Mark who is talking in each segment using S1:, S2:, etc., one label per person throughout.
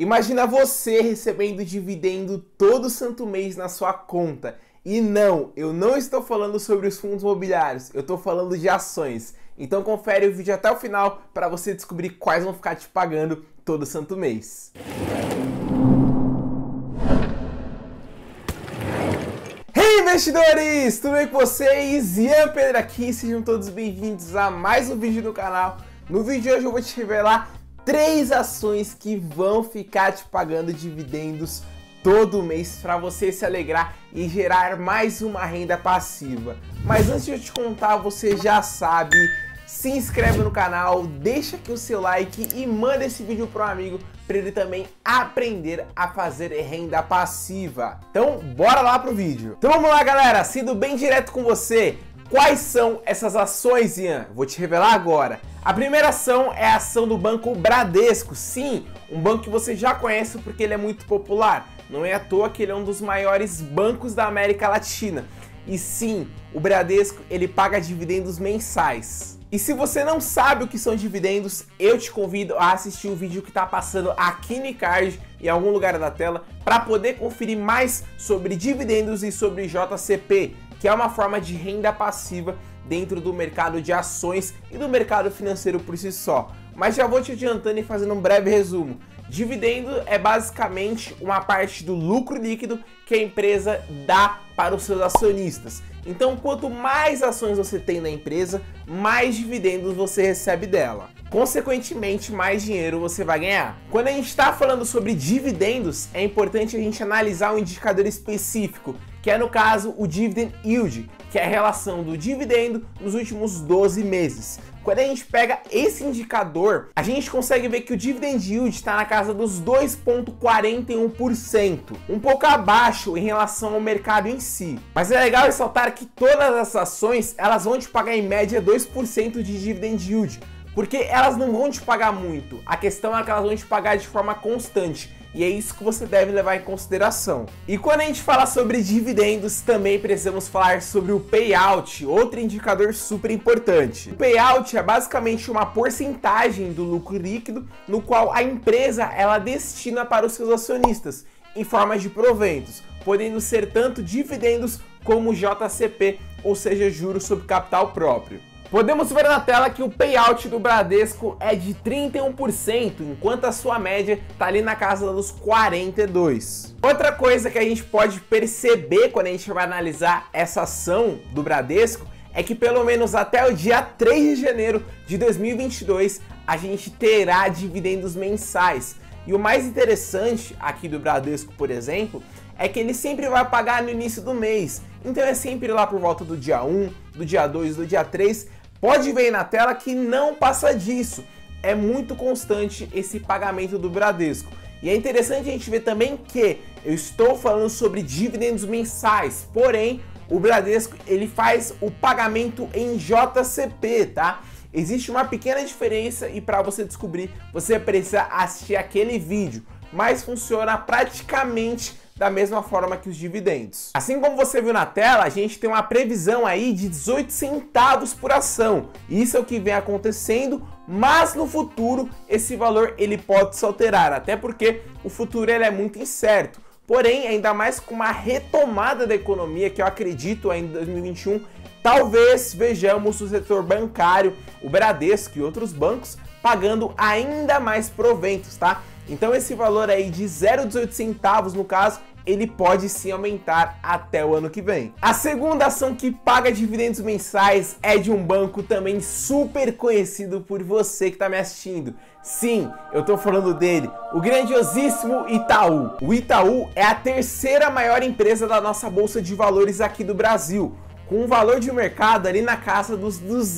S1: Imagina você recebendo dividendo todo santo mês na sua conta. E não, eu não estou falando sobre os fundos imobiliários, eu estou falando de ações. Então confere o vídeo até o final para você descobrir quais vão ficar te pagando todo santo mês. Hey investidores, tudo bem com vocês? Ian Pedro aqui, sejam todos bem-vindos a mais um vídeo do canal. No vídeo de hoje eu vou te revelar 3 ações que vão ficar te pagando dividendos todo mês para você se alegrar e gerar mais uma renda passiva. Mas antes de eu te contar, você já sabe, se inscreve no canal, deixa aqui o seu like e manda esse vídeo para um amigo para ele também aprender a fazer renda passiva. Então bora lá pro vídeo. Então vamos lá galera, sendo bem direto com você, quais são essas ações, Ian? Vou te revelar agora. A primeira ação é a ação do Banco Bradesco. Sim, um banco que você já conhece porque ele é muito popular. Não é à toa que ele é um dos maiores bancos da América Latina. E sim, o Bradesco ele paga dividendos mensais. E se você não sabe o que são dividendos, eu te convido a assistir o vídeo que está passando aqui no card, em algum lugar da tela, para poder conferir mais sobre dividendos e sobre JCP, que é uma forma de renda passiva dentro do mercado de ações e do mercado financeiro por si só. Mas já vou te adiantando e fazendo um breve resumo. Dividendo é basicamente uma parte do lucro líquido que a empresa dá para os seus acionistas. Então, quanto mais ações você tem na empresa, mais dividendos você recebe dela. Consequentemente, mais dinheiro você vai ganhar. Quando a gente está falando sobre dividendos, é importante a gente analisar um indicador específico, que é no caso o Dividend Yield, que é a relação do dividendo nos últimos 12 meses. Quando a gente pega esse indicador, a gente consegue ver que o Dividend Yield está na casa dos 2,41%, um pouco abaixo em relação ao mercado em si. Mas é legal ressaltar que todas as ações elas vão te pagar em média 2% de Dividend Yield, porque elas não vão te pagar muito. A questão é que elas vão te pagar de forma constante. E é isso que você deve levar em consideração. E quando a gente fala sobre dividendos, também precisamos falar sobre o payout, outro indicador super importante. O payout é basicamente uma porcentagem do lucro líquido no qual a empresa ela destina para os seus acionistas em forma de proventos, podendo ser tanto dividendos como JCP, ou seja, juros sobre capital próprio. Podemos ver na tela que o payout do Bradesco é de 31%, enquanto a sua média está ali na casa dos 42%. Outra coisa que a gente pode perceber quando a gente vai analisar essa ação do Bradesco é que pelo menos até o dia 3 de janeiro de 2022 a gente terá dividendos mensais. E o mais interessante aqui do Bradesco, por exemplo, é que ele sempre vai pagar no início do mês. Então é sempre lá por volta do dia 1, do dia 2, do dia 3. Pode ver aí na tela que não passa disso. É muito constante esse pagamento do Bradesco. E é interessante a gente ver também que eu estou falando sobre dividendos mensais, porém o Bradesco ele faz o pagamento em JCP, tá? Existe uma pequena diferença e para você descobrir, você precisa assistir aquele vídeo, mas funciona praticamente da mesma forma que os dividendos. Assim como você viu na tela, a gente tem uma previsão aí de 18 centavos por ação. Isso é o que vem acontecendo, mas no futuro esse valor ele pode se alterar, até porque o futuro ele é muito incerto. Porém, ainda mais com uma retomada da economia, que eu acredito ainda em 2021, talvez vejamos o setor bancário, o Bradesco e outros bancos pagando ainda mais proventos, tá? Então esse valor aí de 0,18 centavos no caso, ele pode sim aumentar até o ano que vem. A segunda ação que paga dividendos mensais é de um banco também super conhecido por você que está me assistindo. Sim, eu estou falando dele, o grandiosíssimo Itaú. O Itaú é a terceira maior empresa da nossa bolsa de valores aqui do Brasil, com um valor de mercado ali na casa dos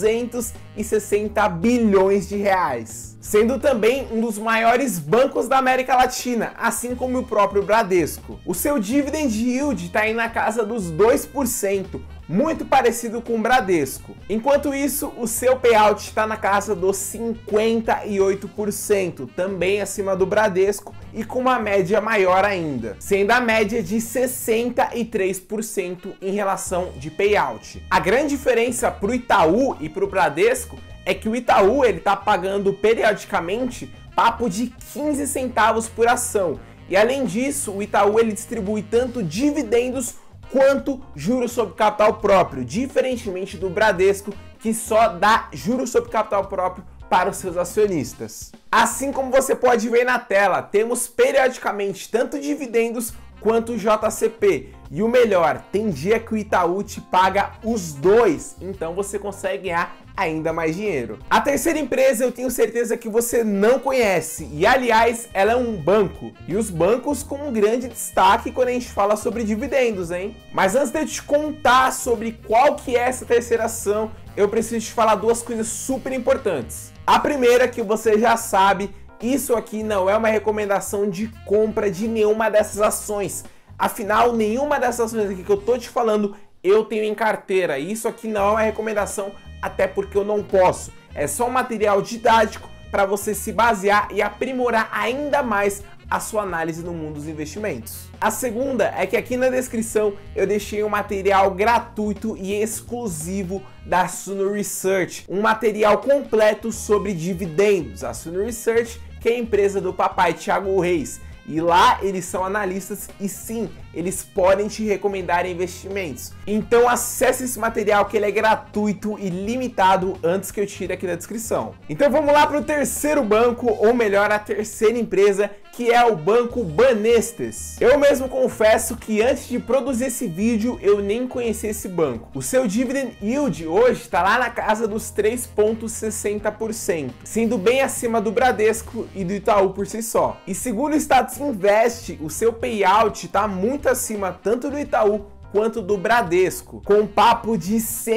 S1: 260 bilhões de reais. Sendo também um dos maiores bancos da América Latina, assim como o próprio Bradesco. O seu dividend yield está aí na casa dos 2%, muito parecido com o Bradesco. Enquanto isso, o seu payout está na casa dos 58%, também acima do Bradesco e com uma média maior ainda, sendo a média de 63% em relação de payout. A grande diferença para o Itaú e para o Bradesco é que o Itaú ele está pagando periodicamente papo de 15 centavos por ação. E além disso, o Itaú ele distribui tanto dividendos quanto juros sobre capital próprio, diferentemente do Bradesco, que só dá juros sobre capital próprio para os seus acionistas. Assim como você pode ver na tela, temos periodicamente tanto dividendos quanto o JCP. E o melhor, tem dia que o Itaú te paga os dois, então você consegue ganhar ainda mais dinheiro. A terceira empresa eu tenho certeza que você não conhece, e aliás, ela é um banco. E os bancos com um grande destaque quando a gente fala sobre dividendos, hein? Mas antes de eu te contar sobre qual que é essa terceira ação, eu preciso te falar duas coisas super importantes. A primeira, que você já sabe, isso aqui não é uma recomendação de compra de nenhuma dessas ações. Afinal, nenhuma dessas ações aqui que eu tô te falando eu tenho em carteira. Isso aqui não é uma recomendação, até porque eu não posso. É só um material didático para você se basear e aprimorar ainda mais a sua análise no mundo dos investimentos. A segunda é que aqui na descrição eu deixei um material gratuito e exclusivo da Suno Research, um material completo sobre dividendos. A Suno Research, que é a empresa do papai Thiago Reis. E lá eles são analistas e sim, eles podem te recomendar investimentos. Então acesse esse material que ele é gratuito e limitado antes que eu tire aqui da descrição. Então vamos lá para o terceiro banco, ou melhor, a terceira empresa, que é o Banco Banestes. Eu mesmo confesso que antes de produzir esse vídeo eu nem conhecia esse banco. O seu dividend yield hoje está lá na casa dos 3,60%, sendo bem acima do Bradesco e do Itaú por si só. E segundo o Status Invest, o seu payout está muito acima tanto do Itaú quanto do Bradesco, com um papo de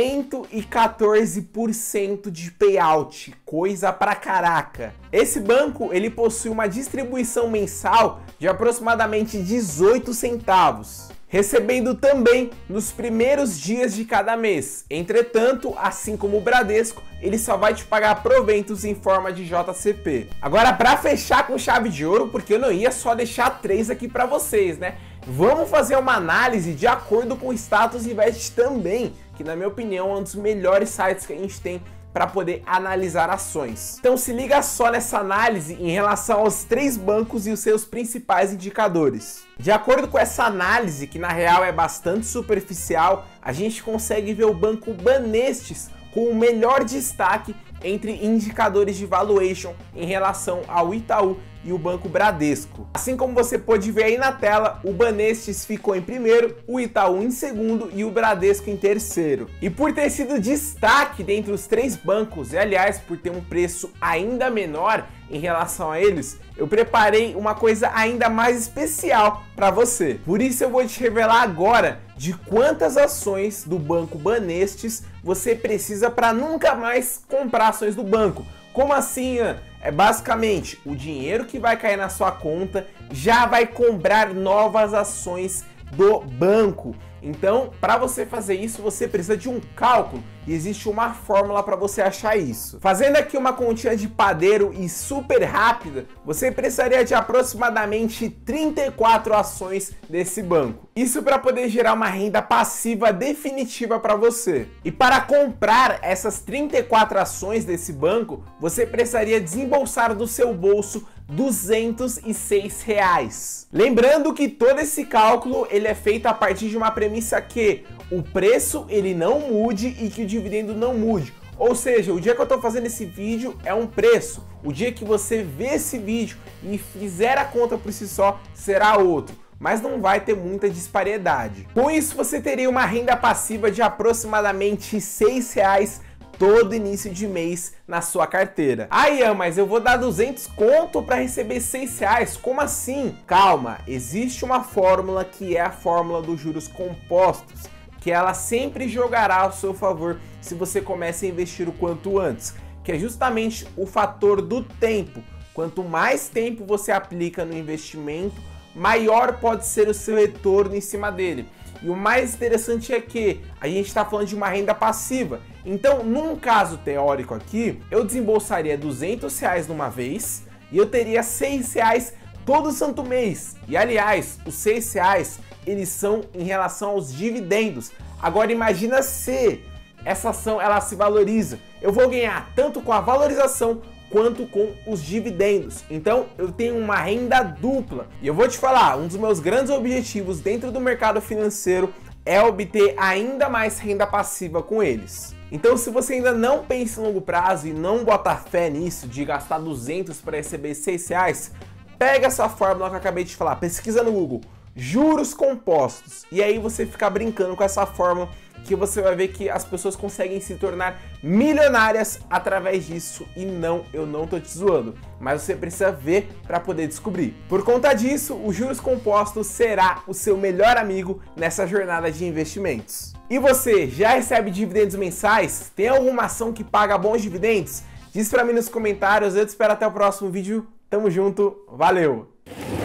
S1: 114% de payout, coisa pra caraca. Esse banco, ele possui uma distribuição mensal de aproximadamente 18 centavos, recebendo também nos primeiros dias de cada mês. Entretanto, assim como o Bradesco, ele só vai te pagar proventos em forma de JCP. Agora, para fechar com chave de ouro, porque eu não ia só deixar 3 aqui para vocês, né? Vamos fazer uma análise de acordo com o Status Invest também, que na minha opinião é um dos melhores sites que a gente tem para poder analisar ações. Então se liga só nessa análise em relação aos 3 bancos e os seus principais indicadores. De acordo com essa análise, que na real é bastante superficial, a gente consegue ver o Banco Banestes com o melhor destaque entre indicadores de valuation em relação ao Itaú e o Banco Bradesco. Assim como você pode ver aí na tela, o Banestes ficou em primeiro, o Itaú em segundo e o Bradesco em terceiro. E por ter sido destaque dentre os 3 bancos, e aliás por ter um preço ainda menor em relação a eles, eu preparei uma coisa ainda mais especial para você. Por isso eu vou te revelar agora de quantas ações do Banco Banestes você precisa para nunca mais comprar ações do banco. Como assim, Ian? É basicamente o dinheiro que vai cair na sua conta já vai comprar novas ações do banco. Então, para você fazer isso, você precisa de um cálculo e existe uma fórmula para você achar isso. Fazendo aqui uma continha de padeiro e super rápida, você precisaria de aproximadamente 34 ações desse banco. Isso para poder gerar uma renda passiva definitiva para você. E para comprar essas 34 ações desse banco, você precisaria desembolsar do seu bolso R$206. Lembrando que todo esse cálculo ele é feito a partir de uma premissa que o preço ele não mude e que o dividendo não mude. Ou seja, o dia que eu estou fazendo esse vídeo é um preço, o dia que você vê esse vídeo e fizer a conta por si só será outro, mas não vai ter muita disparidade. Com isso você teria uma renda passiva de aproximadamente R$6 todo início de mês na sua carteira. Ah, Ian, mas eu vou dar 200 conto para receber R$6, como assim? Calma, existe uma fórmula que é a fórmula dos juros compostos, que ela sempre jogará ao seu favor se você começa a investir o quanto antes, que é justamente o fator do tempo. Quanto mais tempo você aplica no investimento, maior pode ser o seu retorno em cima dele. E o mais interessante é que a gente está falando de uma renda passiva. Então, num caso teórico aqui, eu desembolsaria R$200 numa vez e eu teria R$6 todo santo mês. E aliás, os R$6 eles são em relação aos dividendos. Agora imagina se essa ação ela se valoriza. Eu vou ganhar tanto com a valorização quanto com os dividendos. Então eu tenho uma renda dupla. E eu vou te falar, um dos meus grandes objetivos dentro do mercado financeiro é obter ainda mais renda passiva com eles. Então, se você ainda não pensa em longo prazo e não bota fé nisso, de gastar 200 para receber R$6, pega essa fórmula que eu acabei de falar, pesquisa no Google, juros compostos, e aí você fica brincando com essa fórmula que você vai ver que as pessoas conseguem se tornar milionárias através disso. E não, eu não tô te zoando, mas você precisa ver para poder descobrir. Por conta disso, os juros compostos será o seu melhor amigo nessa jornada de investimentos. E você, já recebe dividendos mensais? Tem alguma ação que paga bons dividendos? Diz para mim nos comentários, eu te espero até o próximo vídeo. Tamo junto, valeu!